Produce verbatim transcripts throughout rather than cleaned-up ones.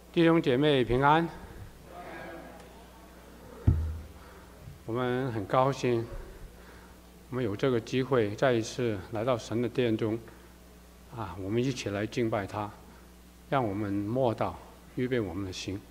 弟兄姐妹平安。我们很高兴，我们有这个机会再一次来到神的殿中，啊，我们一起来敬拜他，让我们默祷，预备我们的心。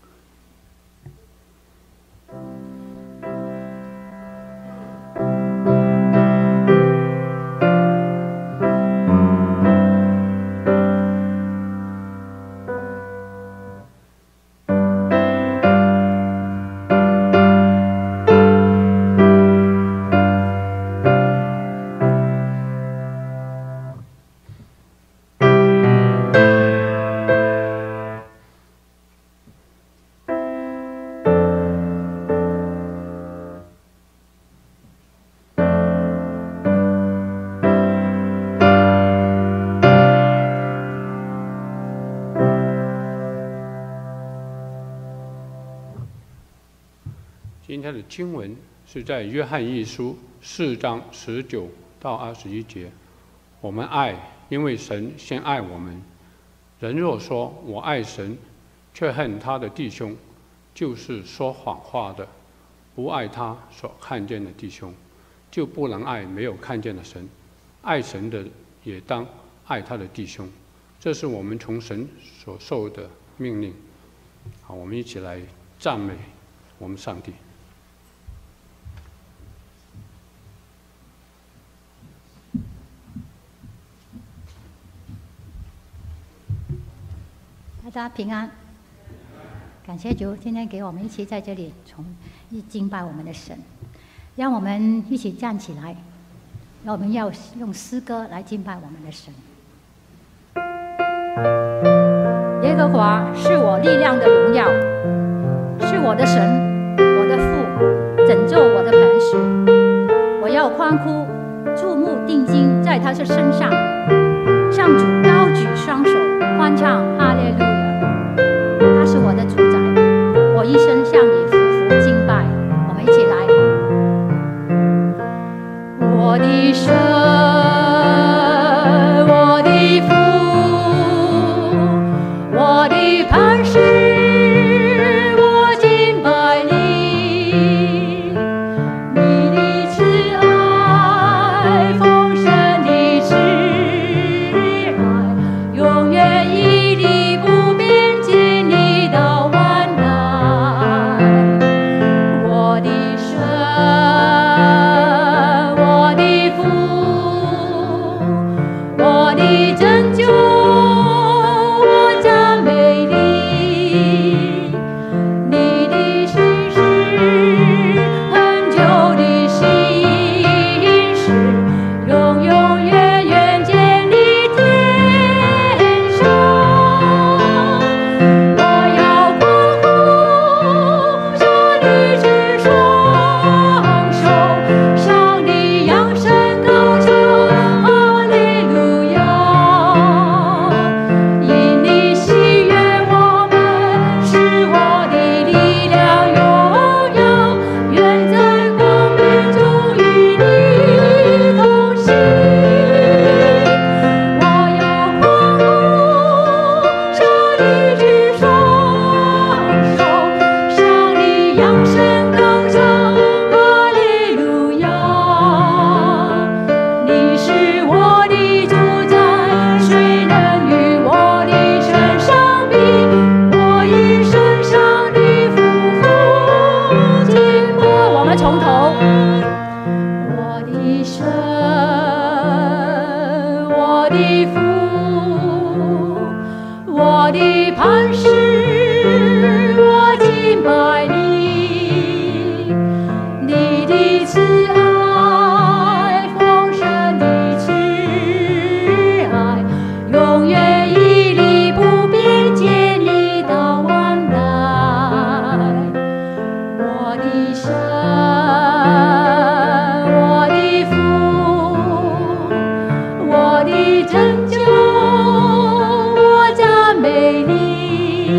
今天的经文是在约翰一书四章十九到二十一节。我们爱，因为神先爱我们。人若说我爱神，却恨他的弟兄，就是说谎话的。不爱他所看见的弟兄，就不能爱没有看见的神。爱神的也当爱他的弟兄，这是我们从神所受的命令。好，我们一起来赞美我们上帝。 大家平安，感谢主，今天给我们一起在这里从一敬拜我们的神，让我们一起站起来，让我们要用诗歌来敬拜我们的神。耶和华是我力量的荣耀，是我的神，我的父，拯救我的磐石。我要欢呼，注目定睛在他的身上，向主高举双手，欢唱哈利路亚。他是我的主宰，我一生向你匍匐敬拜。我们一起来，我的神，我的父，我的磐石，我敬拜你。你的慈爱，丰盛的慈爱，永远屹立不变。拯救我赞美你。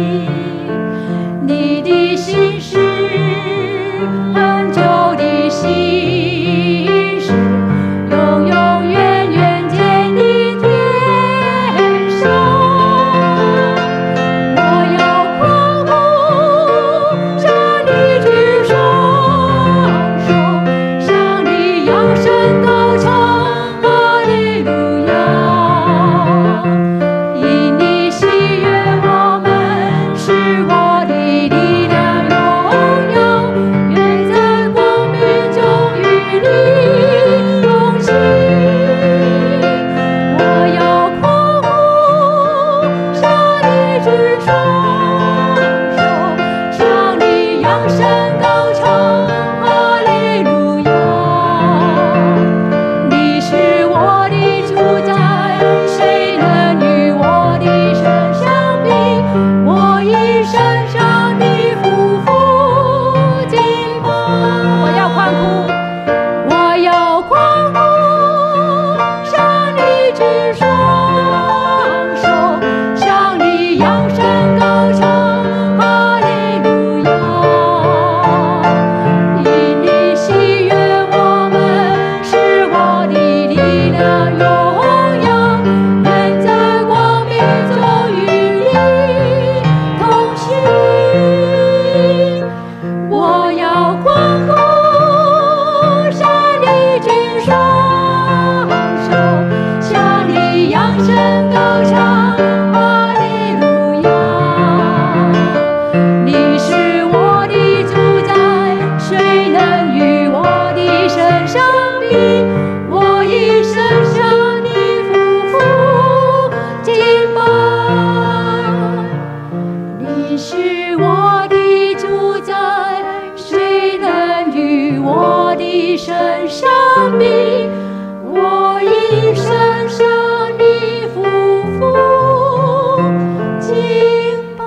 举双手，向你扬声高唱，哈利路亚。因你喜悦我们，是我的力量荣耀，愿在光明中与你同行。我要欢呼，向你举双手，向你扬声高唱，哈利路亚。你是我的主宰，谁能与我的神相比？我一生向你匍匐敬拜。你是我的主宰，谁能与我的神相比？我一生向你匍匐敬拜。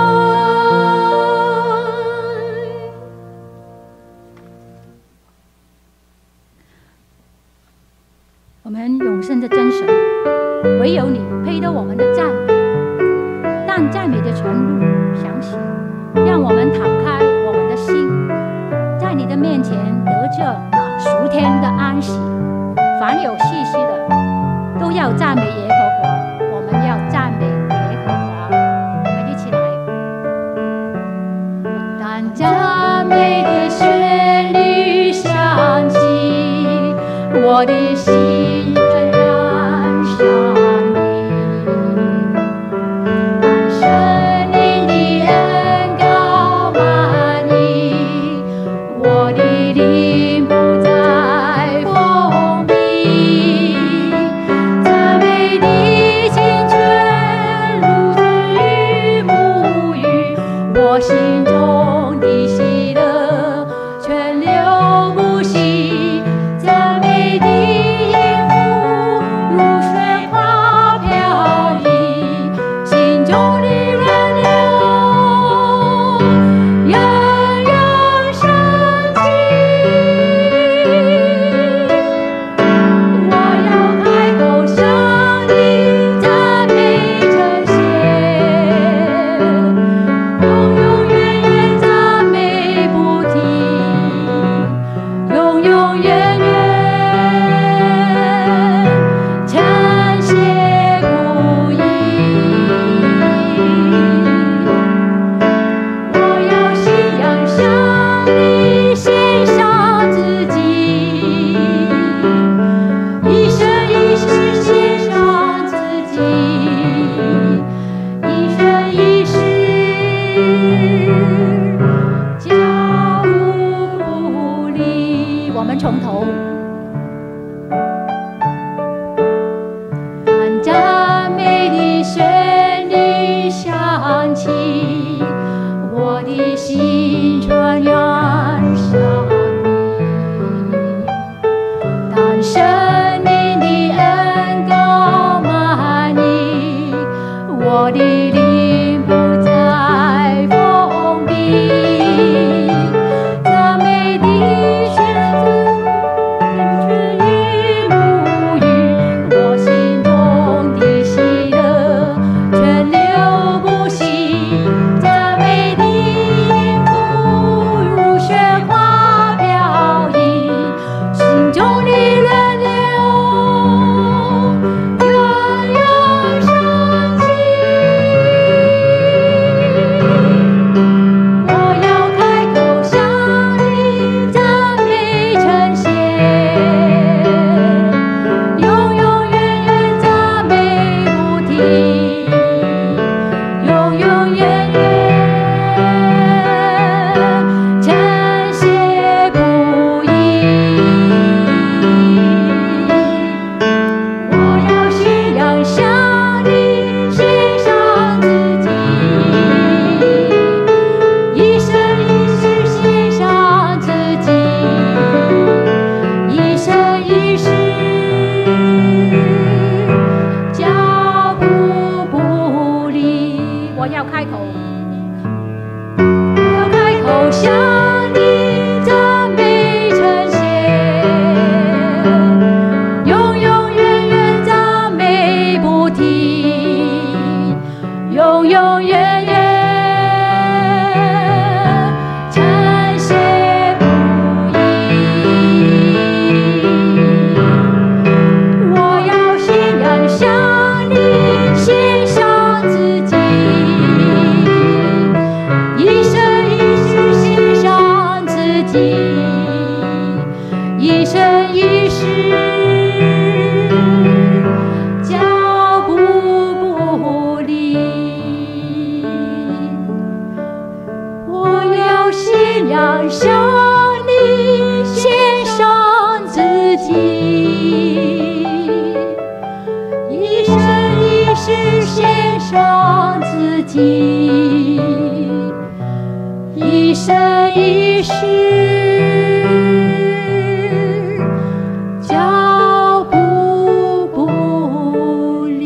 我们永生的真神，唯有你配得我们的赞美。但赞美的全路详细，让我们敞开我们的心，在你的面前得着那属天的安息。凡有气息的，都要赞美耶和华。我们要赞美耶和华，我们一起来。当赞美的旋律响起，我的心全然上你。当神灵的恩膏满溢，我的灵不再封闭。 是献上自己，一生一世，脚步不离。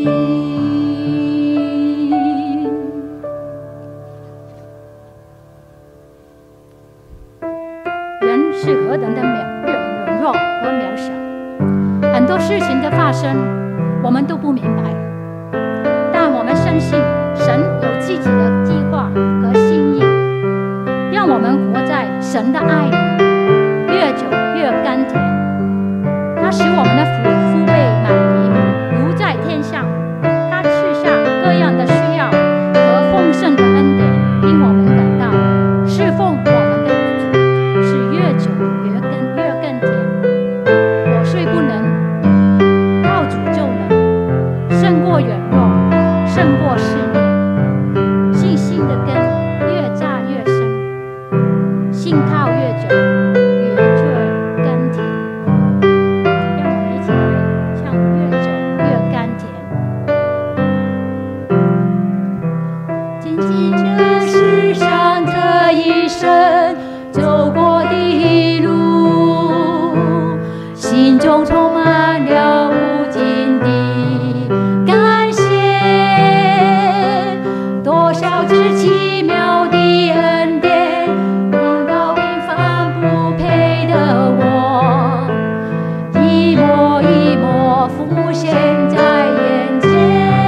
人是何等的渺软弱和渺小，很多事情的发生，我们都不明白。但我们深信，神有自己的计划和心意，让我们活在神的爱里，越久越甘甜。他使我们的福福杯满溢，如在天上。他赐下各样的需要和丰盛的恩典，令我们感到侍奉我们的主是越久越更越更甜。我虽不能，靠主就能，胜过软弱，胜过试炼。信心的根越扎越深，信靠越久越越甘甜。让我们一起来唱越久越甘甜。仅仅这世上这一生走过的路，心中充满了无尽的感谢。多少次奇妙的恩典，让到平凡不配的我，一幕一幕浮现在眼前。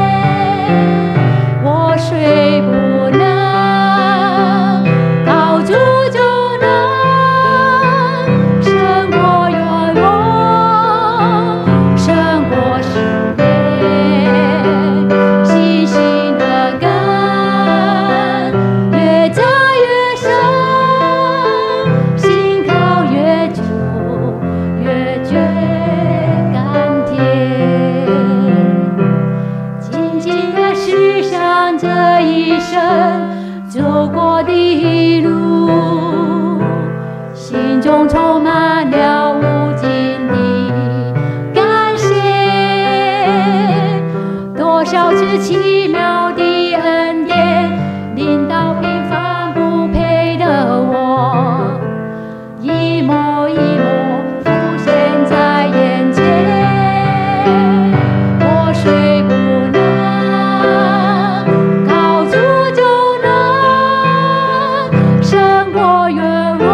我虽不能靠主就能，胜过软弱，胜过试炼。信心的根越扎越深，心靠越久越觉甘甜。仅仅的世上这一生走过的路，心中充满了无尽的感谢。多少次奇妙的恩典，临到平凡不配的我，一幕一幕浮现在眼前。我虽不能靠主就能，胜过软弱，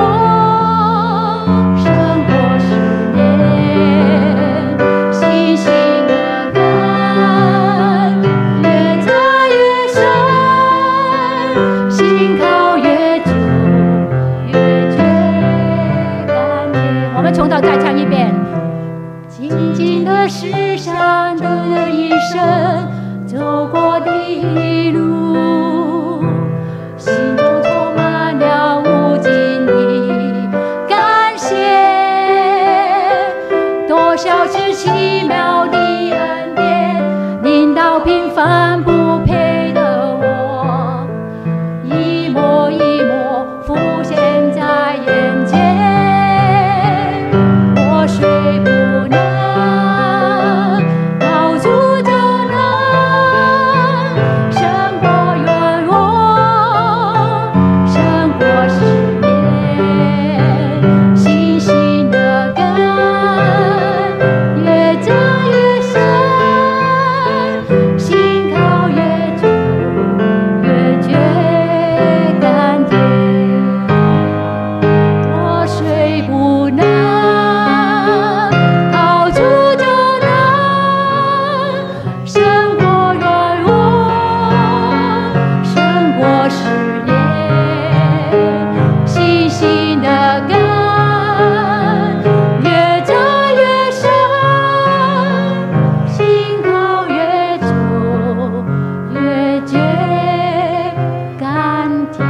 胜过试炼。信心的根越扎越深，心靠越久越觉甘甜。我们从头再唱一遍。静静的世上的一生走过的路，心中充满了无尽的感谢。多少次奇妙的恩典，临到平凡不配的我，一幕一幕浮现在眼前。我虽不能靠主就能，胜过软弱，胜过试炼。信心的根越扎越深，心靠越久越觉甘甜。我虽不能靠主就能，胜过软弱，胜过试炼。信心的根越扎越深，心靠越久越觉甘甜。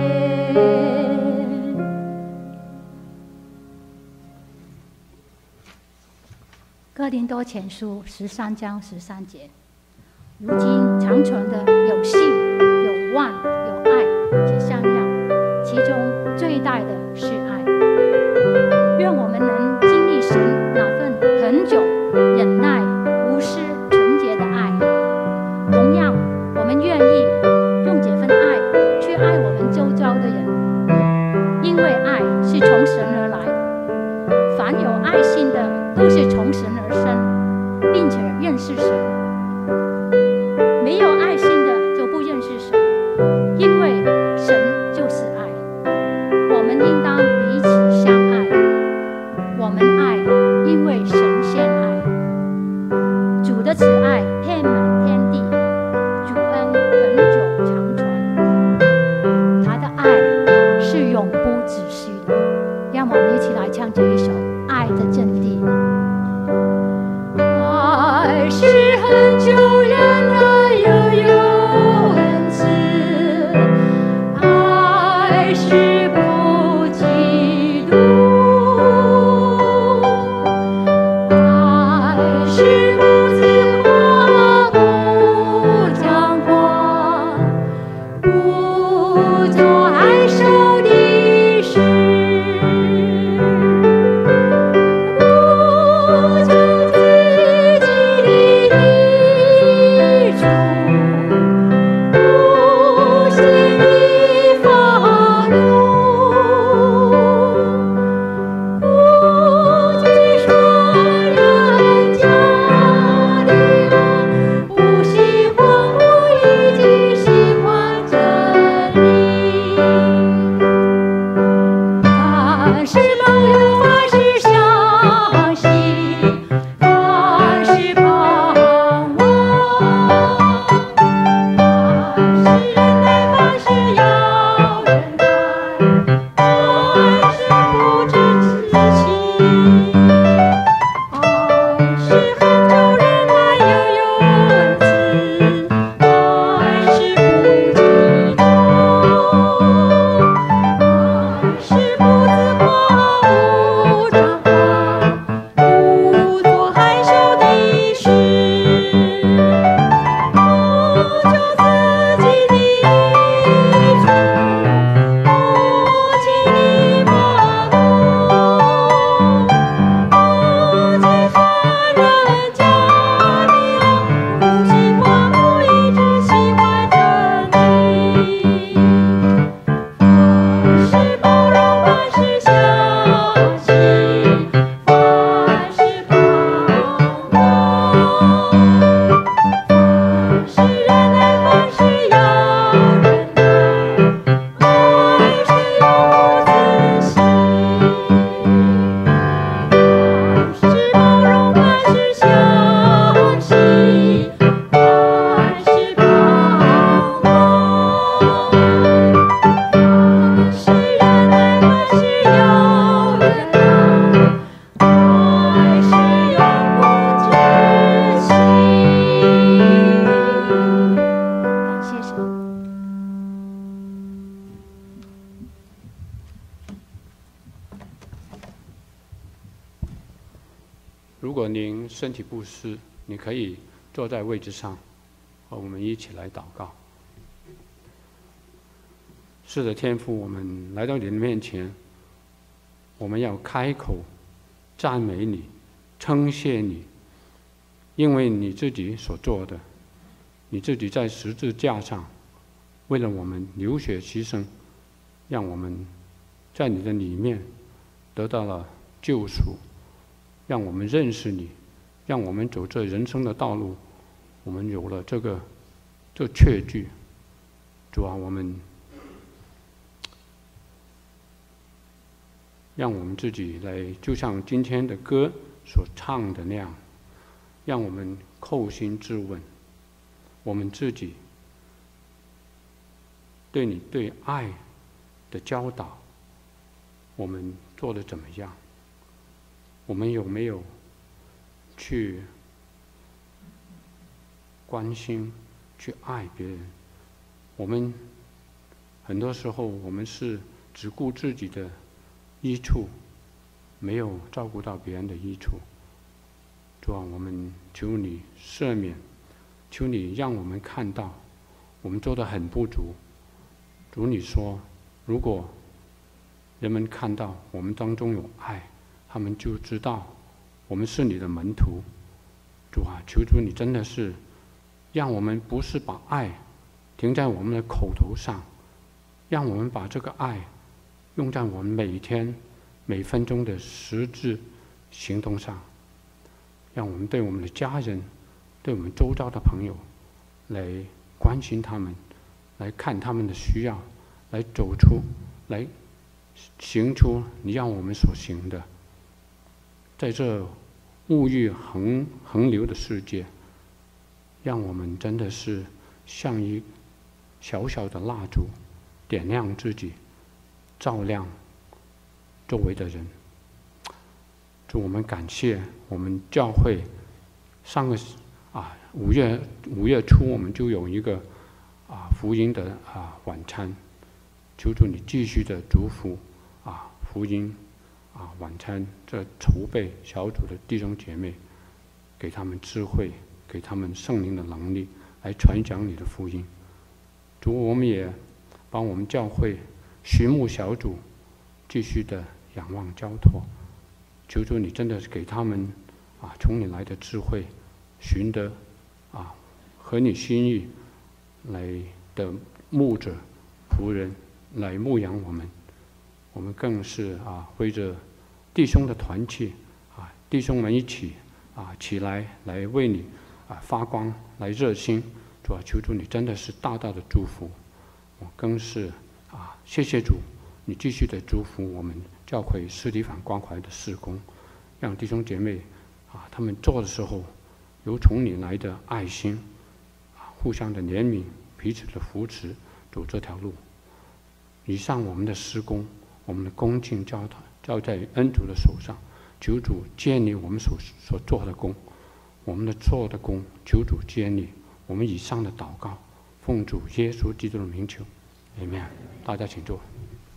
哥林多前书十三章十三节，如今长存的有信、有望、有爱，这三样，其中最大的是爱。愿我们能经历神那份恒久、忍耐、无私、纯洁的爱， 果您身体不适，你可以坐在位置上，和我们一起来祷告。是的，天父，我们来到你的面前，我们要开口赞美你，称谢你，因为你自己所做的，你自己在十字架上为了我们流血牺牲，让我们在你的里面得到了救赎，让我们认识你，让我们走这人生的道路，我们有了这个这确据。主啊，我们让我们自己来，就像今天的歌所唱的那样，让我们叩心自问，我们自己对你对爱的教导，我们做得怎么样？我们有没有去关心、去爱别人？我们很多时候我们是只顾自己的益处，没有照顾到别人的益处。主啊，我们求你赦免，求你让我们看到我们做得很不足。主，你说，如果人们看到我们当中有爱，他们就知道我们是你的门徒。主啊，求主你真的是让我们不是把爱停在我们的口头上，让我们把这个爱用在我们每天每分钟的实质行动上，让我们对我们的家人，对我们周遭的朋友来关心他们，来看他们的需要，来走出来行出你让我们所行的。在这物欲横横流的世界，让我们真的是像一小小的蜡烛，点亮自己，照亮周围的人。祝我们感谢我们教会上个啊五月五月初我们就有一个啊福音的啊晚餐，求主你继续的祝福啊福音啊晚餐这筹备小组的弟兄姐妹，给他们智慧，给他们圣灵的能力，来传讲你的福音。主，我们也帮我们教会寻牧小组继续的仰望交托，求主你真的是给他们啊从你来的智慧，寻得啊合你心意来的牧者仆人来牧养我们。我们更是啊为着弟兄的团契啊，弟兄们一起啊起来来为你啊发光，来热心。主啊，求主你真的是大大的祝福。我更是啊谢谢主，你继续的祝福我们教会司提反关怀的事工，让弟兄姐妹啊他们做的时候有从你来的爱心啊，互相的怜悯，彼此的扶持，走这条路。以上我们的事工，我们的恭敬交交在恩主的手上，求主接你我们所所做的工，我们的做的工，求主接你我们以上的祷告，奉主耶稣基督的名求，阿们。大家请坐。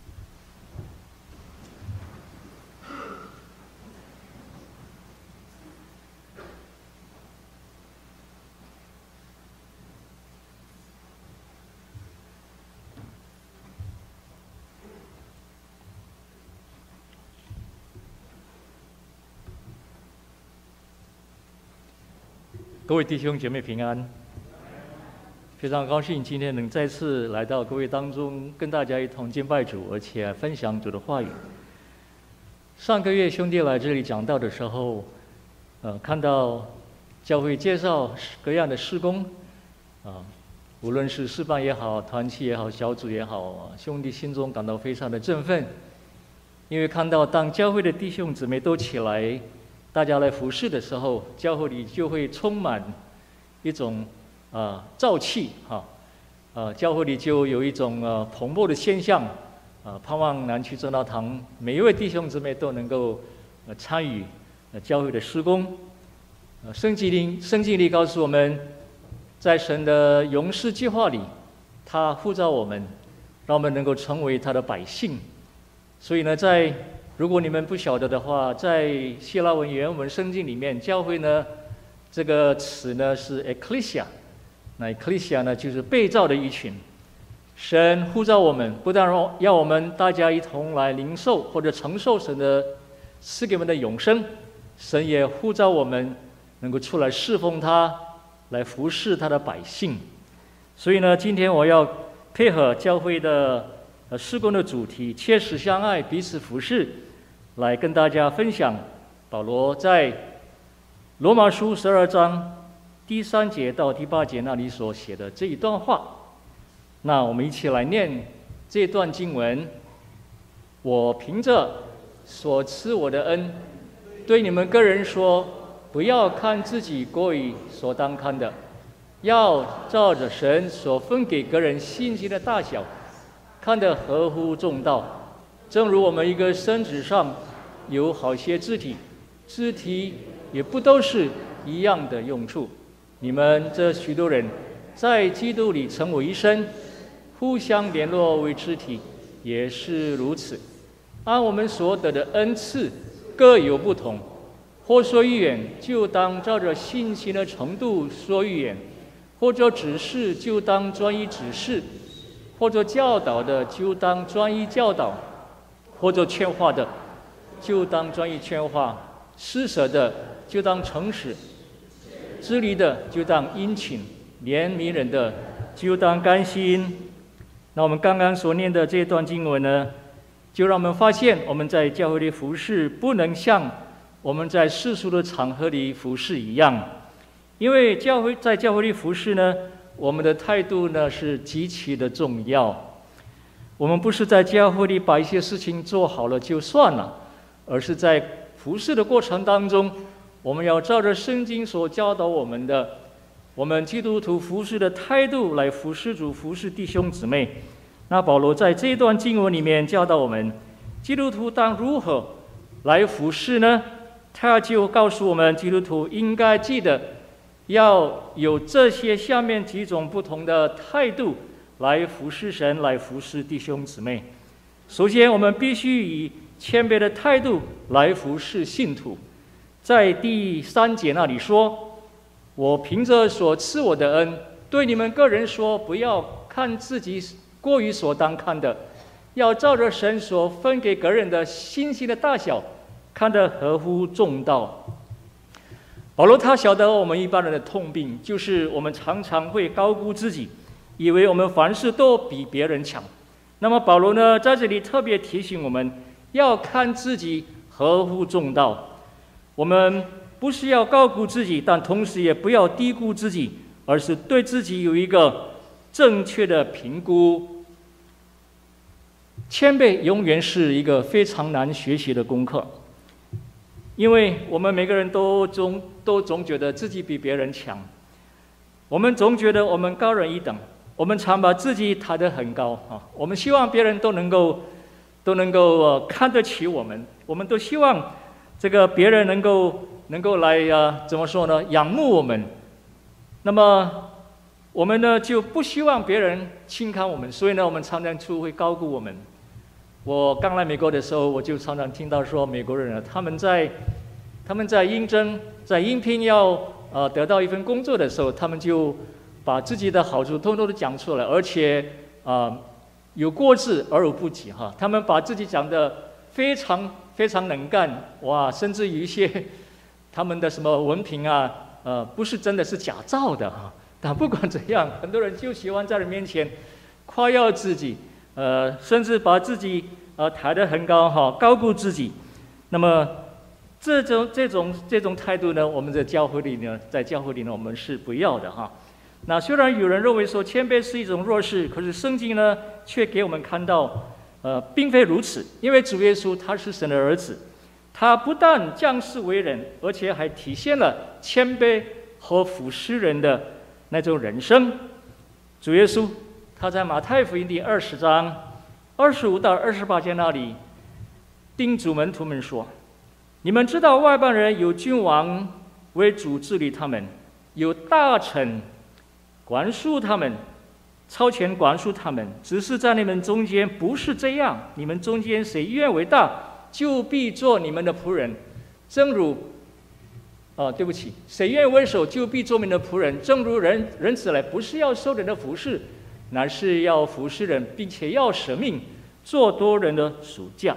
各位弟兄姐妹平安，非常高兴今天能再次来到各位当中，跟大家一同敬拜主，而且分享主的话语。上个月兄弟来这里讲道的时候，呃，看到教会介绍各样的事工，啊，无论是事办也好，团契也好，小组也好，兄弟心中感到非常的振奋，因为看到当教会的弟兄姊妹都起来，大家来服侍的时候，教会里就会充满一种啊燥气哈，啊教会里就有一种呃蓬勃的现象，啊盼望南区正道堂每一位弟兄姊妹都能够呃参与呃教会的施工。呃圣经里圣经里告诉我们，在神的永世计划里，他呼召我们，让我们能够成为他的百姓。所以呢，在如果你们不晓得的话，在希腊文原文圣经里面，教会呢这个词呢是 ecclesia， 那 ecclesia 呢就是被造的一群。神呼召我们，不但要我们大家一同来领受或者承受神的赐给我们的永生，神也呼召我们能够出来侍奉他，来服侍他的百姓。所以呢，今天我要配合教会的呃事工的主题，切实相爱，彼此服侍，来跟大家分享保罗在罗马书十二章第三节到第八节那里所写的这一段话。那我们一起来念这段经文。我凭着所赐我的恩，对你们个人说，不要看自己过于所当看的，要照着神所分给个人信心的大小，看得合乎中道。正如我们一个身子上有好些肢体，肢体也不都是一样的用处。你们这许多人在基督里成为一身，互相联络为肢体，也是如此。按我们所得的恩赐各有不同，或说预言，就当照着信心的程度说预言；或者指示，就当专一指示；或者教导的，就当专一教导；或者劝化的，就当专一劝化；施舍的，就当诚实；知离的，就当殷勤；怜悯人的，就当甘心。那我们刚刚所念的这段经文呢，就让我们发现我们在教会里服事不能像我们在世俗的场合里服事一样，因为教会在教会里服事呢，我们的态度呢是极其的重要。我们不是在教会里把一些事情做好了就算了，而是在服事的过程当中，我们要照着圣经所教导我们的，我们基督徒服事的态度来服事主、服事弟兄姊妹。那保罗在这一段经文里面教导我们，基督徒当如何来服事呢？他就告诉我们，基督徒应该记得要有这些下面几种不同的态度来服事神，来服事弟兄姊妹。首先，我们必须以谦卑的态度来服事信徒。在第三节那里说，我凭着所赐我的恩，对你们个人说，不要看自己过于所当看的，要照着神所分给个人的信心的大小，看得合乎中道。保罗他晓得我们一般人的痛病，就是我们常常会高估自己，以为我们凡事都比别人强。那么保罗呢，在这里特别提醒我们，要看自己合乎中道。我们不是要高估自己，但同时也不要低估自己，而是对自己有一个正确的评估。谦卑永远是一个非常难学习的功课，因为我们每个人都总都总觉得自己比别人强，我们总觉得我们高人一等，我们常把自己抬得很高啊！我们希望别人都能够都能够、呃、看得起我们，我们都希望这个别人能够能够来啊，怎么说呢？仰慕我们。那么我们呢就不希望别人轻看我们，所以呢，我们常常就会高估我们。我刚来美国的时候，我就常常听到说，美国人啊，他们在他们在应征、在应聘要呃得到一份工作的时候，他们就把自己的好处通通都讲出来，而且啊、呃、有过之而无不及哈。他们把自己讲得非常非常能干，哇，甚至于一些他们的什么文凭啊，呃，不是真的是假造的哈。但不管怎样，很多人就喜欢在人面前夸耀自己。呃，甚至把自己呃抬得很高哈，高估自己。那么这种这种这种态度呢，我们在教会里呢，在教会里呢，我们是不要的哈。那虽然有人认为说谦卑是一种弱势，可是圣经呢，却给我们看到，呃，并非如此。因为主耶稣他是神的儿子，他不但降世为人，而且还体现了谦卑和服侍人的那种人生。主耶稣他在马太福音第二十章二十五到二十八节那里叮嘱门徒们说：“你们知道外邦人有君王为主治理他们，有大臣管束他们，超前管束他们。只是在你们中间不是这样。你们中间谁愿为大， 就必做你们的仆人，正如，哦，对不起，谁愿为首，就必做你们的仆人，正如人人子来，不是要受人的服侍，乃是要服侍人，并且要舍命，做多人的属价。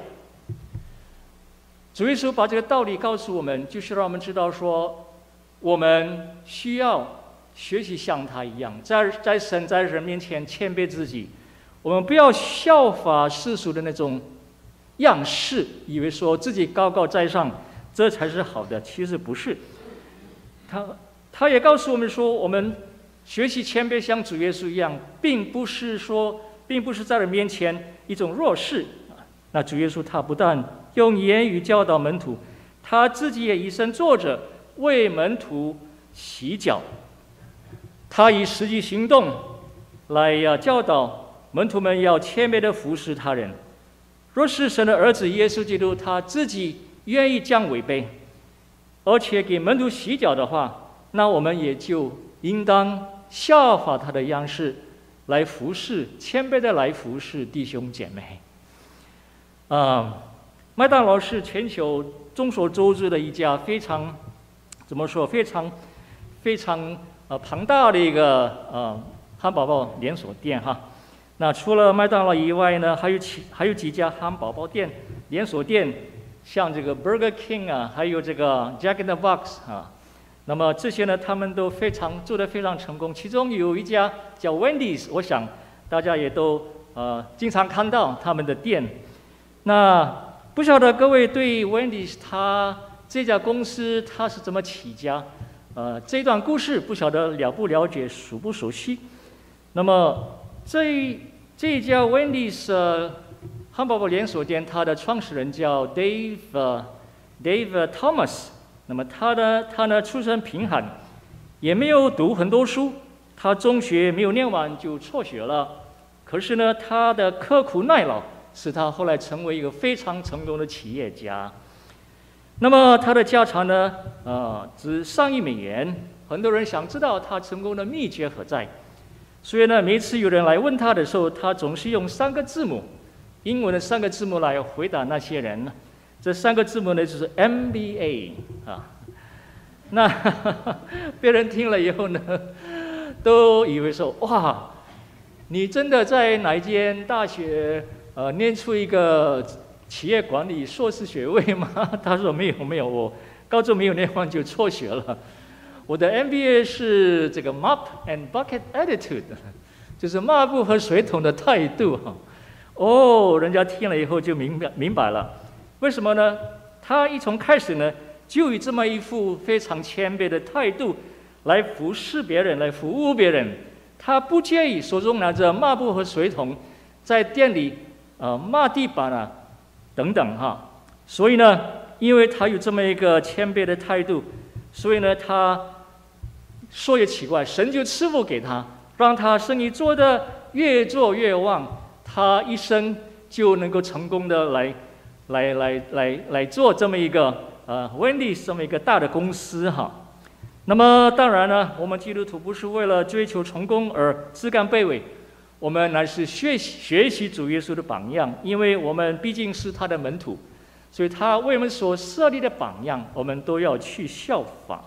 主耶稣把这个道理告诉我们，就是让我们知道说，我们需要学习像他一样，在在神在人面前谦卑自己。我们不要效法世俗的那种样式，以为说自己高高在上，这才是好的。其实不是。他他也告诉我们说，我们学习谦卑，像主耶稣一样，并不是说，并不是在人面前一种弱势。那主耶稣他不但用言语教导门徒，他自己也以身作则，为门徒洗脚。他以实际行动来呀教导门徒们要谦卑的服侍他人。若是神的儿子耶稣基督他自己愿意降为卑，而且给门徒洗脚的话，那我们也就应当效法他的样式，来服侍，谦卑的来服侍弟兄姐妹。啊、呃，麦当劳是全球众所周知的一家非常怎么说非常非常呃庞大的一个呃汉堡包连锁店哈。那除了麦当劳以外呢，还有其还有几家汉堡包店连锁店，像这个 Burger King 啊，还有这个 Jack in the Box 啊。那么这些呢，他们都非常做得非常成功。其中有一家叫 Wendy's， 我想大家也都呃经常看到他们的店。那不晓得各位对 Wendy's 他这家公司他是怎么起家？呃，这段故事不晓得了不了解，熟不熟悉？那么这这一家 Wendy's、呃、汉堡包连锁店，它的创始人叫 Dave、呃、Dave Thomas。那么他呢，他呢出身贫寒，也没有读很多书，他中学没有念完就辍学了。可是呢，他的刻苦耐劳使他后来成为一个非常成功的企业家。那么他的家产呢，呃，值上亿美元。很多人想知道他成功的秘诀何在，所以呢，每次有人来问他的时候，他总是用三个字母，英文的三个字母来回答那些人。这三个字母呢，就是 M B A 啊。那别人听了以后呢，都以为说：哇，你真的在哪一间大学呃念出一个企业管理硕士学位吗？他说没有没有，我高中没有念完就辍学了。我的 M B A 是这个 Mop and Bucket Attitude， 就是抹布和水桶的态度哈。哦，人家听了以后就明白明白了。为什么呢？他一从开始呢，就以这么一副非常谦卑的态度来服侍别人，来服务别人。他不介意手中拿着抹布和水桶，在店里呃抹地板啊等等哈。所以呢，因为他有这么一个谦卑的态度，所以呢，他说也奇怪，神就赐福给他，让他生意做得越做越旺，他一生就能够成功的来。来来来来做这么一个呃 Wendy's 这么一个大的公司哈。那么当然呢，我们基督徒不是为了追求成功而自甘卑微，我们乃是学习学习主耶稣的榜样，因为我们毕竟是他的门徒，所以他为我们所设立的榜样，我们都要去效仿。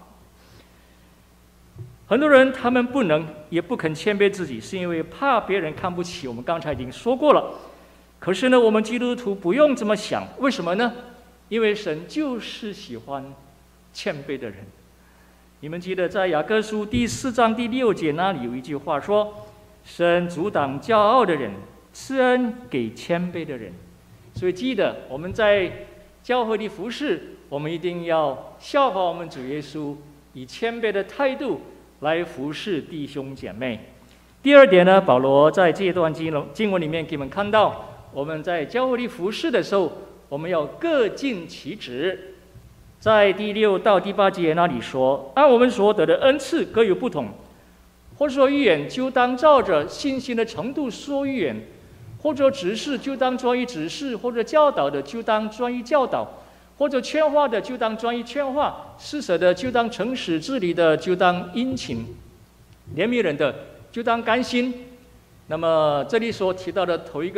很多人他们不能也不肯谦卑自己，是因为怕别人看不起。我们刚才已经说过了。可是呢，我们基督徒不用这么想，为什么呢？因为神就是喜欢谦卑的人。你们记得在雅各书第四章第六节那里有一句话说：“神阻挡骄傲的人，赐恩给谦卑的人。”所以记得我们在教会里服侍，我们一定要效法我们主耶稣，以谦卑的态度来服侍弟兄姐妹。第二点呢，保罗在这段经文里面给我们看到，我们在教会里服侍的时候，我们要各尽其职。在第六到第八节那里说，按我们所得的恩赐各有不同，或者说预言就当照着信心的程度说预言，或者指示就当专一指示，或者教导的就当专一教导，或者劝化的就当专一劝化，施舍的就当诚实，治理的就当殷勤，怜悯人的就当甘心。那么这里所提到的头一个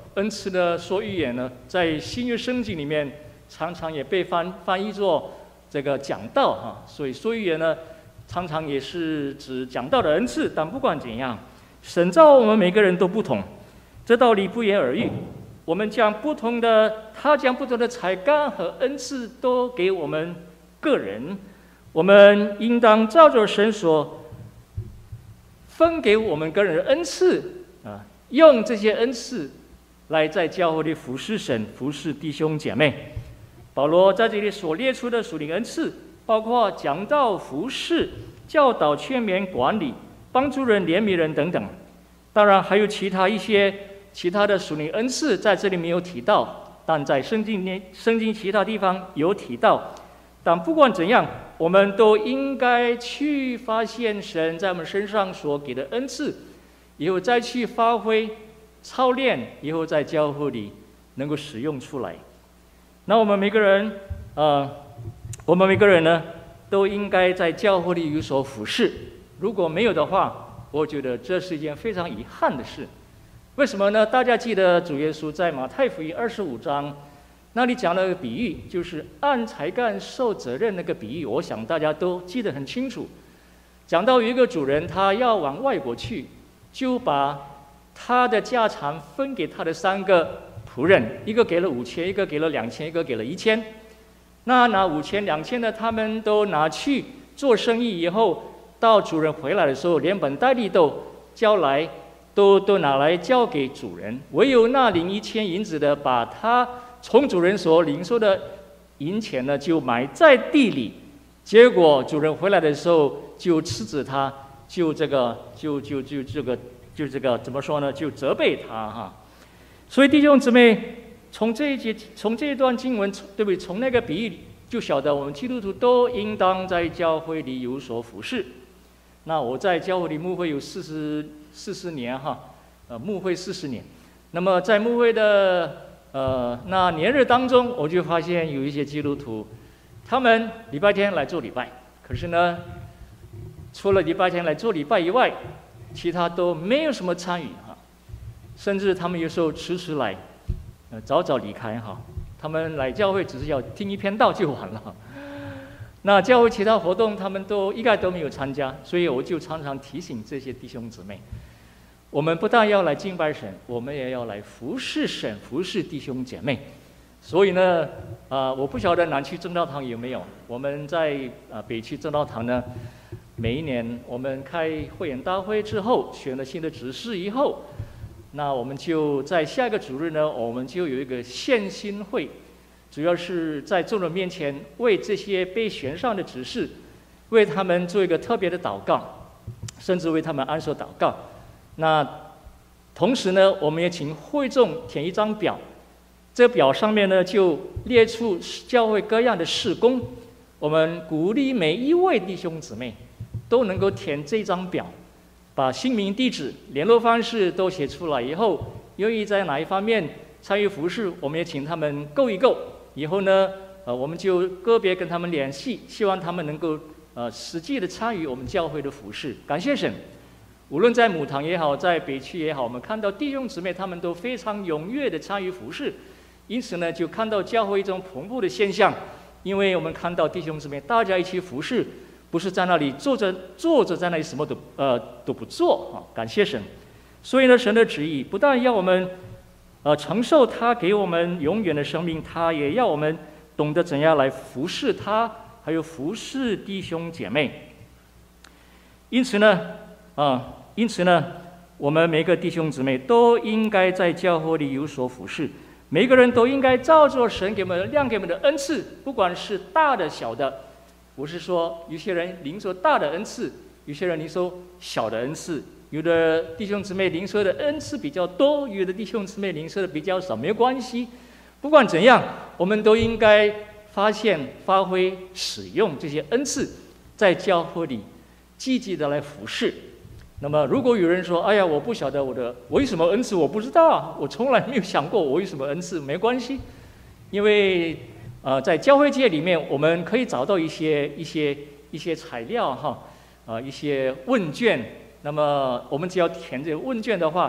恩赐的说预言呢，在新约圣经里面常常也被翻翻译作这个讲道哈，所以说预言呢，常常也是指讲道的恩赐。但不管怎样，神造我们每个人都不同，这道理不言而喻。我们将不同的，他将不同的才干和恩赐都给我们个人，我们应当照着神所分给我们个人的恩赐啊，用这些恩赐来在教会里服侍神、服侍弟兄姐妹。保罗在这里所列出的属灵恩赐，包括讲道、服侍、教导、劝勉、管理、帮助人、怜悯人等等。当然还有其他一些其他的属灵恩赐，在这里没有提到，但在圣经里、圣经其他地方有提到。但不管怎样，我们都应该去发现神在我们身上所给的恩赐，以后再去发挥、操练，以后在教会里能够使用出来。那我们每个人，呃，我们每个人呢，都应该在教会里有所服侍。如果没有的话，我觉得这是一件非常遗憾的事。为什么呢？大家记得主耶稣在马太福音二十五章那里讲了个比喻，就是按才干受责任那个比喻，我想大家都记得很清楚。讲到有一个主人，他要往外国去，就把他的家产分给他的三个仆人，一个给了五千，一个给了两千，一个给了一千。那拿五千、两千的，他们都拿去做生意，以后到主人回来的时候，连本带利都交来，都都拿来交给主人。唯有那领一千银子的，把他从主人所领受的银钱呢，就埋在地里。结果主人回来的时候，就斥责他，就这个，就就就这个，就这个怎么说呢？就责备他哈。所以弟兄姊妹，从这一节，从这一段经文，对不对？从那个比喻就晓得，我们基督徒都应当在教会里有所服侍。那我在教会里牧会有四十四十年哈，呃，牧会四十年。那么在牧会的呃那年日当中，我就发现有一些基督徒，他们礼拜天来做礼拜，可是呢，除了礼拜天来做礼拜以外，其他都没有什么参与哈。甚至他们有时候迟迟来，呃，早早离开哈。他们来教会只是要听一篇道就完了。那教会其他活动他们都一概都没有参加，所以我就常常提醒这些弟兄姊妹，我们不但要来敬拜神，我们也要来服侍神、服侍弟兄姐妹。所以呢，啊、呃，我不晓得南区正道堂有没有，我们在啊、呃、北区正道堂呢，每一年我们开会员大会之后，选了新的执事以后，那我们就在下一个主日呢，我们就有一个献心会，主要是在众人面前为这些被选上的执事，为他们做一个特别的祷告，甚至为他们安守祷告。那同时呢，我们也请会众填一张表，这个表上面呢就列出教会各样的事工，我们鼓励每一位弟兄姊妹都能够填这张表。把姓名、地址、联络方式都写出来以后，愿意在哪一方面参与服事，我们也请他们够一够。以后呢，呃，我们就个别跟他们联系，希望他们能够呃实际的参与我们教会的服事。感谢神，无论在母堂也好，在北区也好，我们看到弟兄姊妹他们都非常踊跃的参与服事，因此呢，就看到教会一种蓬勃的现象。因为我们看到弟兄姊妹大家一起服事。不是在那里坐着坐着在那里什么都呃都不做啊！感谢神。所以呢，神的旨意不但要我们呃承受他给我们永远的生命，他也要我们懂得怎样来服侍他，还有服侍弟兄姐妹。因此呢，啊、呃，因此呢，我们每个弟兄姊妹都应该在教会里有所服侍，每个人都应该照着神给我们亮给我们的恩赐，不管是大的小的。我是说，有些人领受大的恩赐，有些人领受小的恩赐，有的弟兄姊妹领受的恩赐比较多，有的弟兄姊妹领受的比较少，没有关系。不管怎样，我们都应该发现、发挥、使用这些恩赐，在教会里积极的来服侍。那么，如果有人说：“哎呀，我不晓得我的我有什么恩赐，我不知道，我从来没有想过我有什么恩赐。”没关系，因为。呃，在教会界里面，我们可以找到一些一些一些材料哈，呃，一些问卷。那么我们只要填这个问卷的话，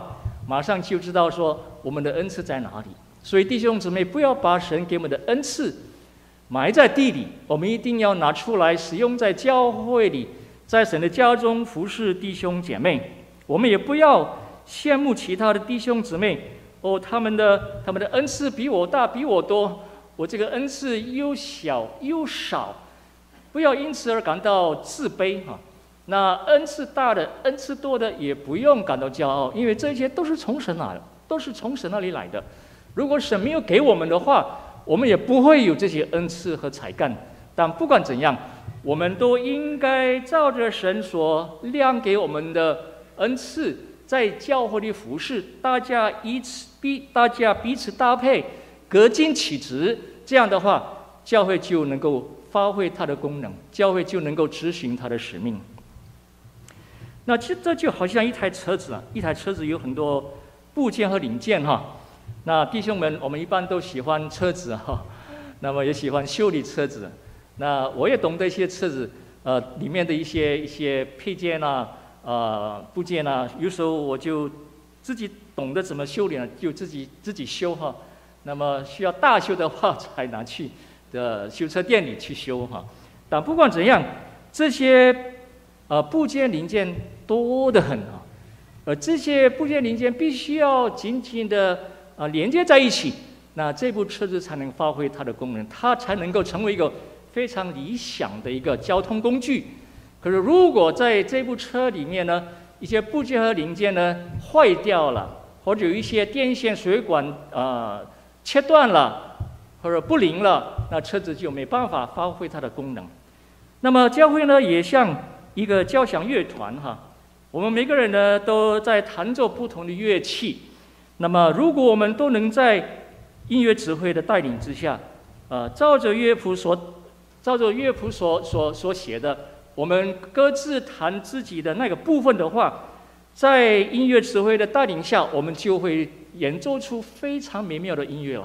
马上就知道说我们的恩赐在哪里。所以弟兄姊妹，不要把神给我们的恩赐埋在地里，我们一定要拿出来使用在教会里，在神的家中服侍弟兄姐妹。我们也不要羡慕其他的弟兄姊妹，哦，他们的他们的恩赐比我大，比我多，我这个恩赐又小又少，不要因此而感到自卑哈。那恩赐大的、恩赐多的也不用感到骄傲，因为这些都是从神来的，都是从神那里来的。如果神没有给我们的话，我们也不会有这些恩赐和才干。但不管怎样，我们都应该照着神所量给我们的恩赐，在教会里服侍，大家彼此彼大家彼此搭配，各尽其职。这样的话，教会就能够发挥它的功能，教会就能够执行它的使命。那其实这就好像一台车子啊，一台车子有很多部件和零件哈。那弟兄们，我们一般都喜欢车子哈，那么也喜欢修理车子。那我也懂得一些车子呃里面的一些一些配件啊、呃部件啊，有时候我就自己懂得怎么修理呢，就自己自己修哈。那么需要大修的话，才拿去的修车店里去修哈。但不管怎样，这些呃部件零件多得很啊，而这些部件零件必须要紧紧的啊连接在一起，那这部车子才能发挥它的功能，它才能够成为一个非常理想的一个交通工具。可是如果在这部车里面呢，一些部件和零件呢坏掉了，或者有一些电线水管啊、呃、切断了，或者不灵了，那车子就没办法发挥它的功能。那么教会呢，也像一个交响乐团哈，我们每个人呢都在弹奏不同的乐器。那么如果我们都能在音乐指挥的带领之下，呃，照着乐谱所照着乐谱所所所写的，我们各自弹自己的那个部分的话，在音乐指挥的带领下，我们就会演奏出非常美妙的音乐来。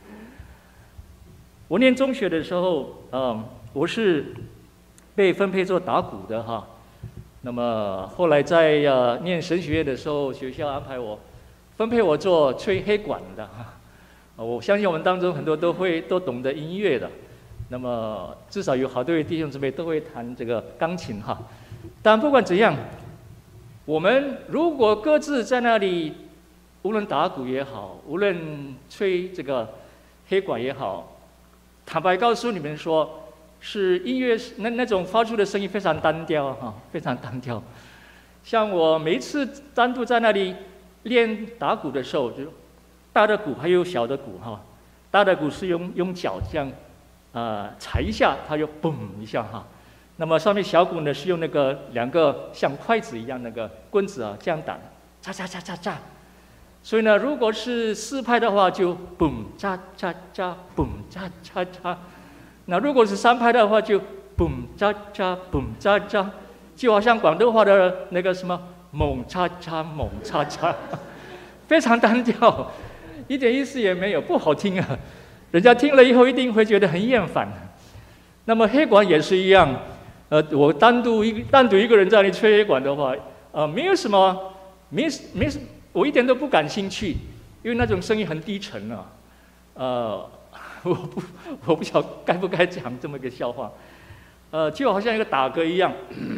我念中学的时候，嗯、呃，我是被分配做打鼓的哈。那么后来在呃念神学院的时候，学校安排我分配我做吹黑管的哈。我相信我们当中很多都会都懂得音乐的，那么至少有好多位弟兄姊妹都会弹这个钢琴哈。但不管怎样，我们如果各自在那里，无论打鼓也好，无论吹这个黑管也好，坦白告诉你们说，是音乐那那种发出的声音非常单调哈，非常单调。像我每一次单独在那里练打鼓的时候，就大的鼓还有小的鼓哈，大的鼓是用用脚这样，呃踩一下，它就嘣一下哈。那么上面小鼓呢是用那个两个像筷子一样那个棍子啊这样打，嚓嚓嚓嚓嚓。所以呢，如果是四拍的话，就嘣嚓嚓嚓嘣嚓嚓嚓。那如果是三拍的话，就嘣嚓嚓嘣嚓嚓，就好像广东话的那个什么猛嚓嚓猛嚓嚓，非常单调。一点意思也没有，不好听啊！人家听了以后一定会觉得很厌烦。那么黑管也是一样，呃，我单独一单独一个人在那里吹黑管的话，呃，没有什么，没没，我一点都不感兴趣，因为那种声音很低沉啊。呃，我不我不晓得该不该讲这么一个笑话，呃，就好像一个打嗝一样。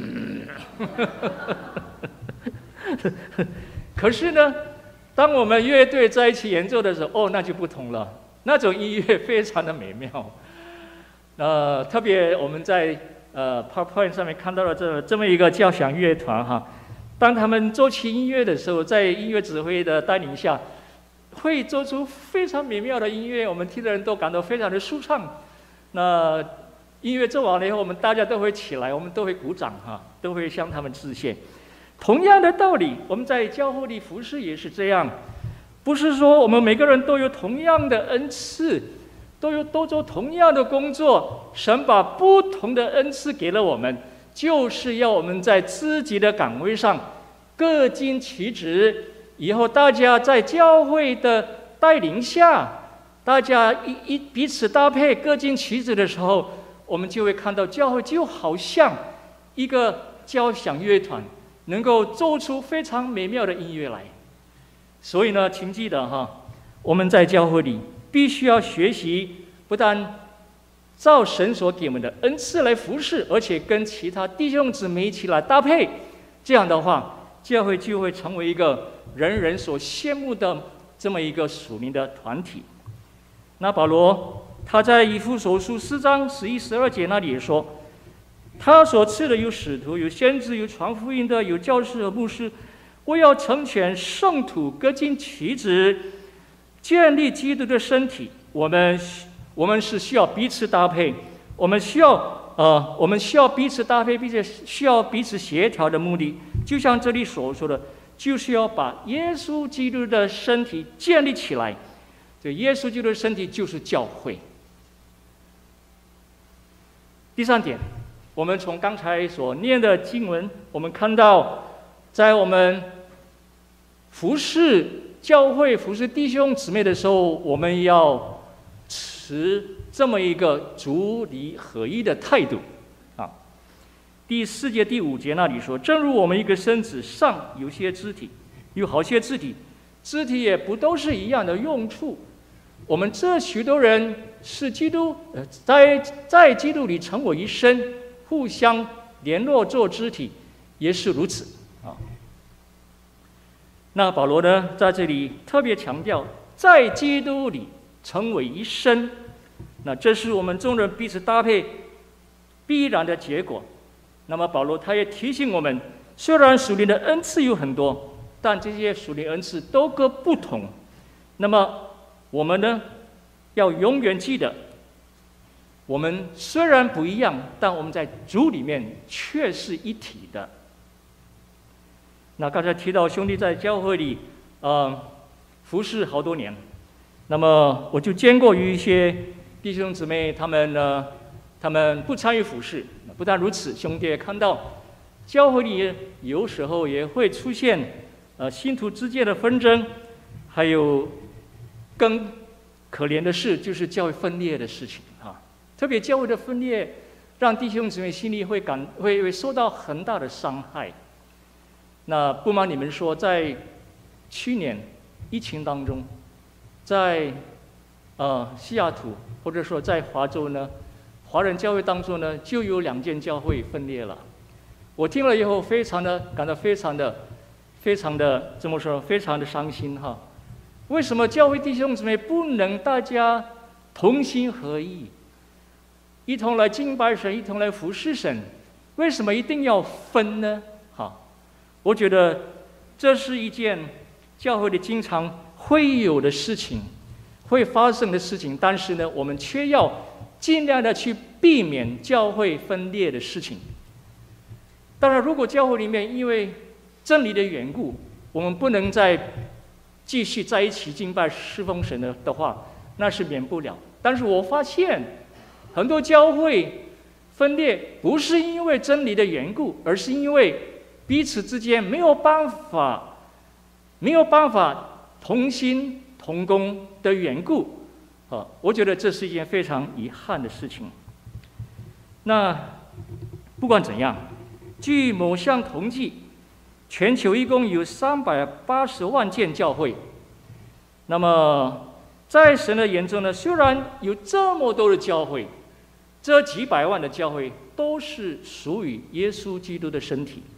可是呢，当我们乐队在一起演奏的时候，哦，那就不同了，那种音乐非常的美妙。呃，特别我们在呃 PowerPoint 上面看到了这这么一个交响乐团哈，当他们奏起音乐的时候，在音乐指挥的带领下，会奏出非常美妙的音乐，我们听的人都感到非常的舒畅。那音乐奏完了以后，我们大家都会起来，我们都会鼓掌哈，都会向他们致谢。同样的道理，我们在教会里服侍也是这样，不是说我们每个人都有同样的恩赐，都有都做同样的工作，神把不同的恩赐给了我们，就是要我们在自己的岗位上各尽其职。以后大家在教会的带领下，大家一一彼此搭配，各尽其职的时候，我们就会看到教会就好像一个交响乐团，能够奏出非常美妙的音乐来。 所以呢，请记得哈，我们在教会里必须要学习，不但照神所给我们的恩赐来服侍，而且跟其他弟兄姊妹一起来搭配。这样的话，教会就会成为一个人人所羡慕的这么一个属灵的团体。那保罗他在以弗所书四章十一、十二节那里也说，他所赐的有使徒，有先知，有传福音的，有教师和牧师，为要成全圣徒，各尽其职，建立基督的身体。我们我们是需要彼此搭配，我们需要呃，我们需要彼此搭配，并且需要彼此协调的目的，就像这里所说的，就是要把耶稣基督的身体建立起来。这耶稣基督的身体就是教会。第三点，我们从刚才所念的经文，我们看到，在我们服侍教会、服侍弟兄姊妹的时候，我们要持这么一个主理合一的态度啊。第四节、第五节那里说，正如我们一个身子上有些肢体，有好些肢体，肢体也不都是一样的用处。我们这许多人是基督，呃，在在基督里成为一身，互相联络做肢体，也是如此啊。那保罗呢，在这里特别强调，在基督里成为一身，那这是我们众人彼此搭配必然的结果。那么保罗他也提醒我们，虽然属灵的恩赐有很多，但这些属灵恩赐都各不同。那么我们呢，要永远记得，我们虽然不一样，但我们在主里面却是一体的。那刚才提到兄弟在教会里，呃，服侍好多年，那么我就见过于一些弟兄姊妹，他们呢，他们不参与服侍。不但如此，兄弟也看到，教会里有时候也会出现，呃，信徒之间的纷争，还有更可怜的事就是教会分裂的事情啊。特别教会的分裂，让弟兄姊妹心里会感会会受到很大的伤害。那不瞒你们说，在去年疫情当中，在呃西雅图或者说在华州呢，华人教会当中呢，就有两间教会分裂了。我听了以后，非常的感到非常的非常的怎么说，非常的伤心哈。为什么教会弟兄姊妹不能大家同心合意，一同来敬拜神，一同来服侍神？为什么一定要分呢？好，我觉得这是一件教会里经常会有的事情，会发生的事情。但是呢，我们却要尽量的去避免教会分裂的事情。当然，如果教会里面因为真理的缘故，我们不能再继续在一起敬拜侍奉神的的话，那是免不了。但是我发现很多教会分裂不是因为真理的缘故，而是因为彼此之间没有办法没有办法同心同工的缘故啊。我觉得这是一件非常遗憾的事情。那不管怎样，据某项统计，全球一共有三百八十万间教会。那么，在神的眼中呢，虽然有这么多的教会，这几百万的教会都是属于耶稣基督的身体。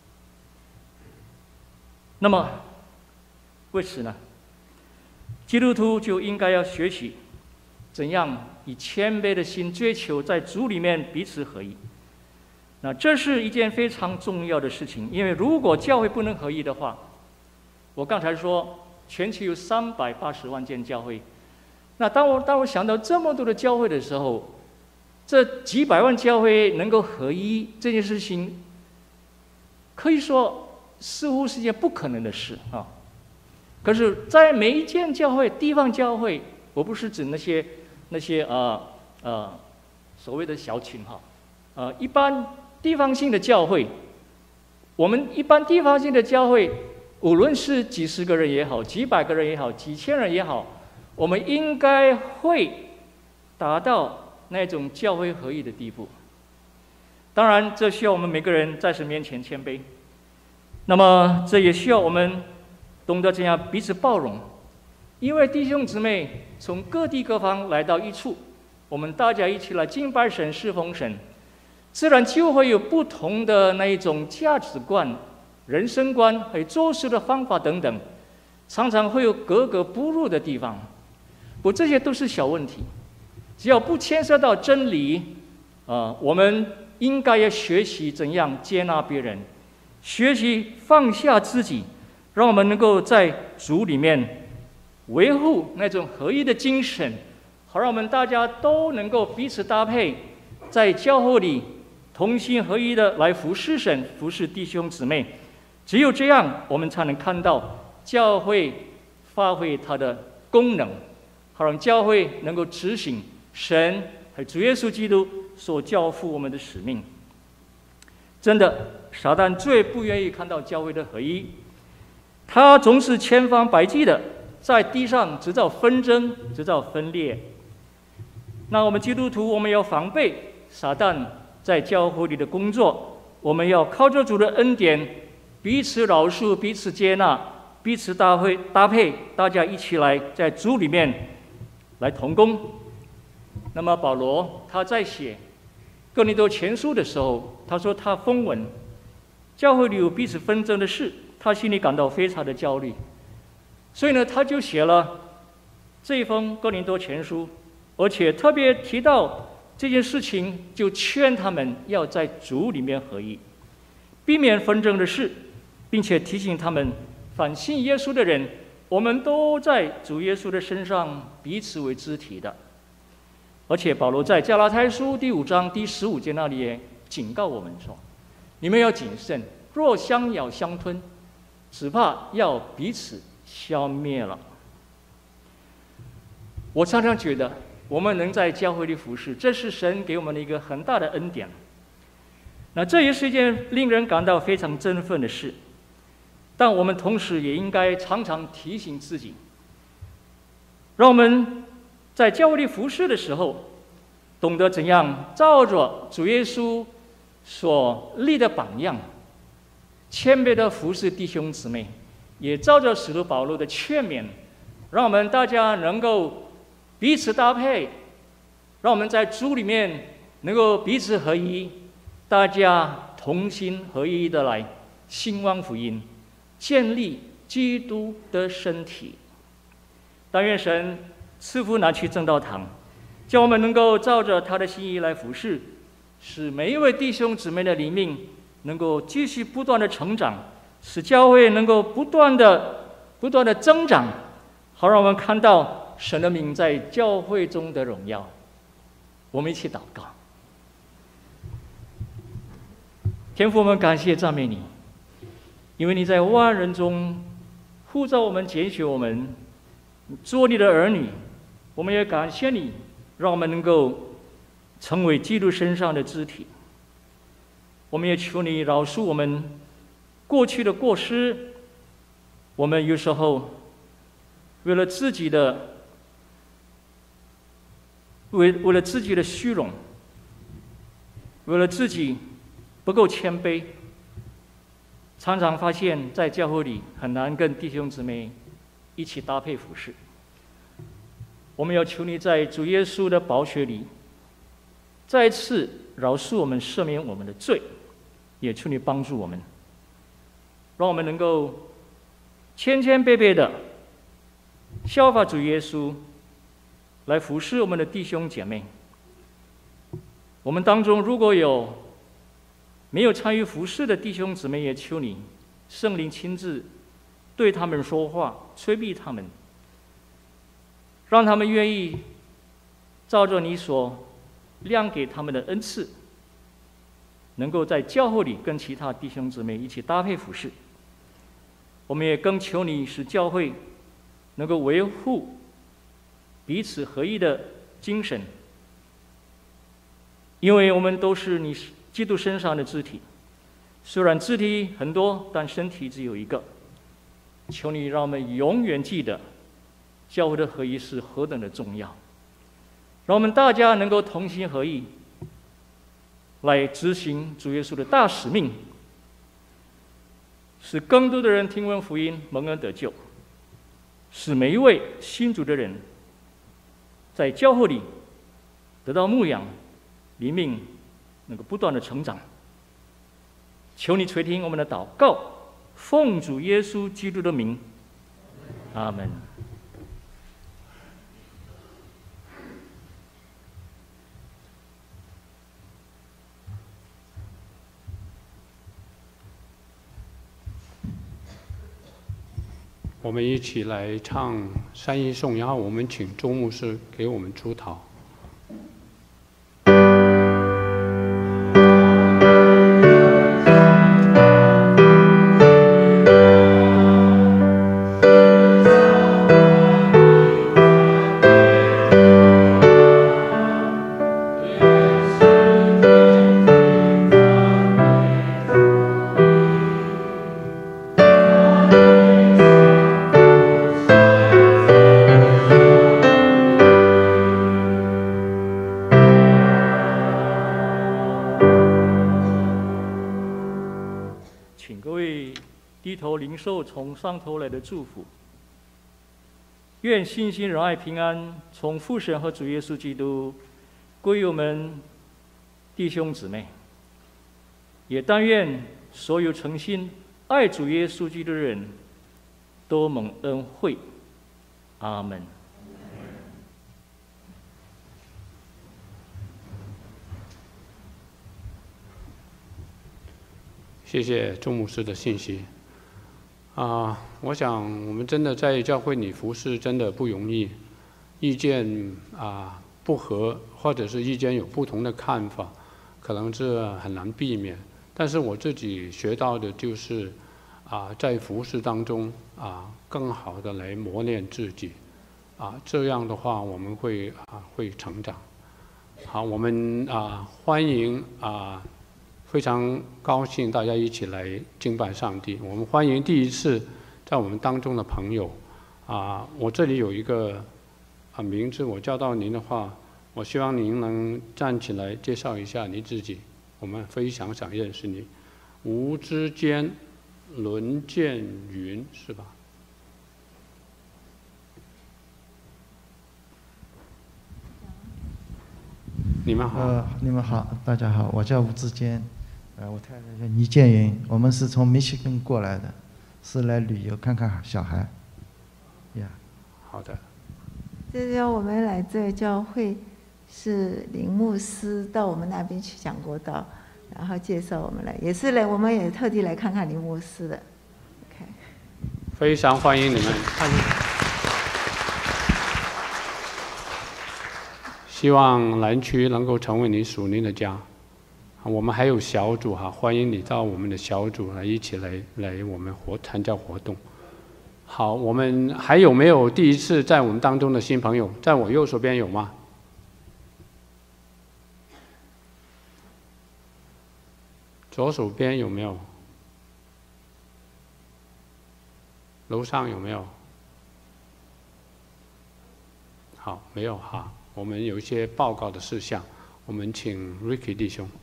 那么，为此呢，基督徒就应该要学习怎样以谦卑的心追求在主里面彼此合一。那这是一件非常重要的事情，因为如果教会不能合一的话，我刚才说全球有三百八十万间教会，那当我当我想到这么多的教会的时候，这几百万教会能够合一这件事情，可以说似乎是件不可能的事啊。可是，在每一间教会，地方教会，我不是指那些那些呃呃所谓的小群哈，呃一般。地方性的教会，我们一般地方性的教会，无论是几十个人也好，几百个人也好，几千人也好，我们应该会达到那种教会合一的地步。当然，这需要我们每个人在神面前谦卑。那么，这也需要我们懂得怎样彼此包容。因为弟兄姊妹从各地各方来到一处，我们大家一起来敬拜神、侍奉神，自然就会有不同的那一种价值观、人生观，还有做事的方法等等，常常会有格格不入的地方。不过这些都是小问题，只要不牵涉到真理，啊、呃，我们应该要学习怎样接纳别人，学习放下自己，让我们能够在主里面维护那种合一的精神，好让我们大家都能够彼此搭配，在教会里同心合一的来服侍神、服侍弟兄姊妹。只有这样，我们才能看到教会发挥它的功能，好让教会能够执行神和主耶稣基督所交付我们的使命。真的，撒旦最不愿意看到教会的合一，他总是千方百计的在地上制造纷争、制造分裂。那我们基督徒，我们要防备撒旦在教会里的工作，我们要靠着主的恩典，彼此饶恕、彼此接纳、彼此搭配搭配，大家一起来在主里面来同工。那么保罗他在写哥林多前书的时候，他说他风闻教会里有彼此纷争的事，他心里感到非常的焦虑，所以呢，他就写了这一封哥林多前书，而且特别提到这件事情，就劝他们要在主里面合一，避免纷争的事，并且提醒他们，凡信耶稣的人，我们都在主耶稣的身上彼此为肢体的。而且保罗在加拉太书第五章第十五节那里也警告我们说：你们要谨慎，若相咬相吞，只怕要彼此消灭了。我常常觉得，我们能在教会里服侍，这是神给我们的一个很大的恩典。那这也是一件令人感到非常振奋的事，但我们同时也应该常常提醒自己，让我们在教会里服侍的时候，懂得怎样照着主耶稣所立的榜样，谦卑的服侍弟兄姊妹，也照着使徒保罗的劝勉，让我们大家能够彼此搭配，让我们在主里面能够彼此合一，大家同心合一的来兴旺福音，建立基督的身体。但愿神赐福拿去正道堂，叫我们能够照着他的心意来服侍，使每一位弟兄姊妹的灵命能够继续不断的成长，使教会能够不断的不断的增长，好让我们看到神的名在教会中的荣耀。我们一起祷告。天父，我们感谢赞美你，因为你在万人中呼召我们、拣选我们做你的儿女。我们也感谢你，让我们能够成为基督身上的肢体。我们也求你饶恕我们过去的过失，我们有时候为了自己的为为了自己的虚荣，为了自己不够谦卑，常常发现在教会里很难跟弟兄姊妹一起搭配服侍。我们要求你在主耶稣的宝血里再次饶恕我们、赦免我们的罪，也求你帮助我们，让我们能够谦谦卑卑的效法主耶稣，来服侍我们的弟兄姐妹。我们当中如果有没有参与服侍的弟兄姊妹，也求你圣灵亲自对他们说话，催逼他们，让他们愿意照着你所量给他们的恩赐，能够在教会里跟其他弟兄姊妹一起搭配服侍。我们也更求你使教会能够维护彼此合一的精神，因为我们都是你基督身上的肢体，虽然肢体很多，但身体只有一个。求你让我们永远记得教会的合一是何等的重要，让我们大家能够同心合意来执行主耶稣的大使命。 使更多的人听闻福音，蒙恩得救，使每一位信主的人在教会里得到牧养，灵命能够不断的成长。求你垂听我们的祷告，奉主耶稣基督的名，阿门。 我们一起来唱三一颂，然后我们请周牧师给我们主祷。受从上头来的祝福，愿信心、仁爱、平安从父神和主耶稣基督归于我们弟兄姊妹，也但愿所有诚心爱主耶稣基督的人都蒙恩惠。阿门。 谢谢周牧师的信息。啊，我想我们真的在教会里服侍真的不容易，意见啊不合，或者是意见有不同的看法，可能这很难避免。但是我自己学到的就是，啊，在服侍当中啊，更好的来磨练自己，啊，这样的话我们会啊会成长。好，我们啊欢迎啊。非常高兴大家一起来敬拜上帝。我们欢迎第一次在我们当中的朋友。啊，我这里有一个啊名字，我叫到您的话，我希望您能站起来介绍一下你自己。我们非常想认识你。吴之坚、伦建云是吧？你们好。 呃，你们好，大家好，我叫吴之坚。呃，我太太叫倪建云，我们是从密歇根过来的，是来旅游看看小孩。呀， 好的。 这叫我们来这教会，是林牧师到我们那边去讲过道，然后介绍我们来，也是来，我们也特地来看看林牧师的。OK。 非常欢迎你们。欢迎。希望南区能够成为你属灵的家。我们还有小组哈，欢迎你到我们的小组来一起来来我们活参加活动。好，我们还有没有第一次在我们当中的新朋友？在我右手边有吗？左手边有没有？楼上有没有？好，没有哈。我们有一些报告的事项，我们请 Ricky 弟兄。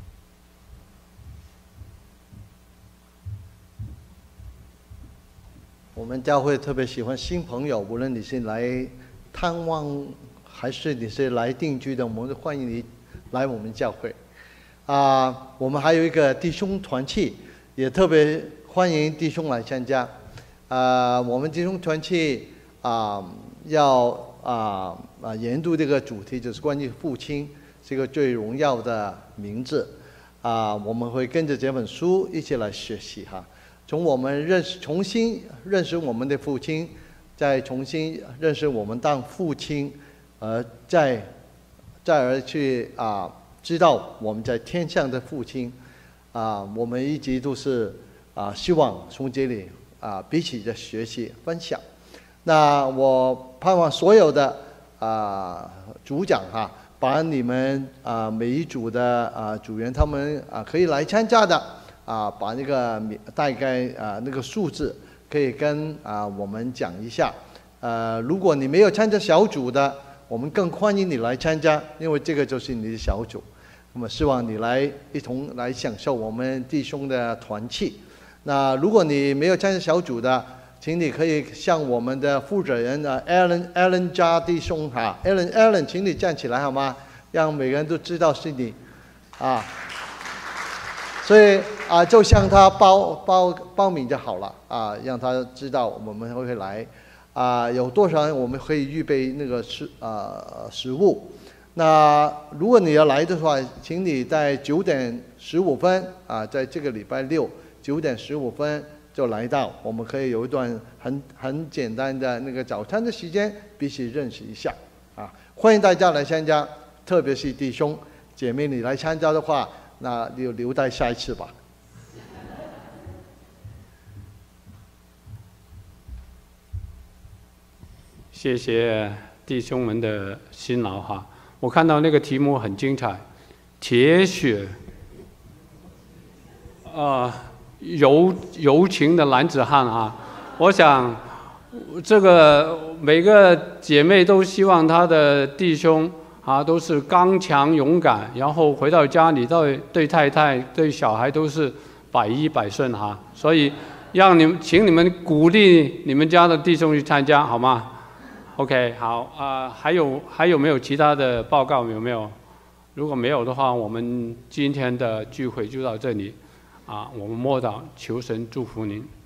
我们教会特别喜欢新朋友，无论你是来探望还是你是来定居的，我们都欢迎你来我们教会。啊、呃，我们还有一个弟兄团契，也特别欢迎弟兄来参加。啊、呃，我们弟兄团契啊、呃、要啊啊研读这个主题，就是关于父亲这个最荣耀的名字。啊、呃，我们会跟着这本书一起来学习哈。从我们认识、重新认识我们的父亲，再重新认识我们当父亲，呃，再再而去啊、呃，知道我们在天上的父亲，啊、呃，我们一直都是啊、呃，希望从这里啊、呃、彼此的学习分享。那我盼望所有的啊、呃、组长哈、啊，把你们啊、呃、每一组的啊、呃、组员他们啊、呃、可以来参加的。啊，把那个大概啊那个数字可以跟啊我们讲一下。呃，如果你没有参加小组的，我们更欢迎你来参加，因为这个就是你的小组。那么希望你来一同来享受我们弟兄的团契。 那如果你没有参加小组的，请你可以向我们的负责人啊 Alan Alan 加弟兄哈 Alan Alan， 请你站起来好吗？让每个人都知道是你，啊。所以啊，就向他报报报名就好了啊，让他知道我们会来啊，有多少人我们可以预备那个食啊食物。那如果你要来的话，请你在九点十五分啊，在这个礼拜六九点十五分就来到，我们可以有一段很很简单的那个早餐的时间，彼此认识一下啊，欢迎大家来参加，特别是弟兄姐妹，你来参加的话。那就留待下一次吧。 谢谢弟兄们的辛劳哈！我看到那个题目很精彩，铁血啊、呃，柔柔情的男子汉啊！我想，这个每个姐妹都希望她的弟兄。啊，都是刚强勇敢，然后回到家里对对太太、对小孩都是百依百顺哈。所以，让你们，请你们鼓励你们家的弟兄去参加，好吗 ？OK， 好啊、呃，还有还有没有其他的报告？有没有？如果没有的话，我们今天的聚会就到这里啊。我们默祷，求神祝福您。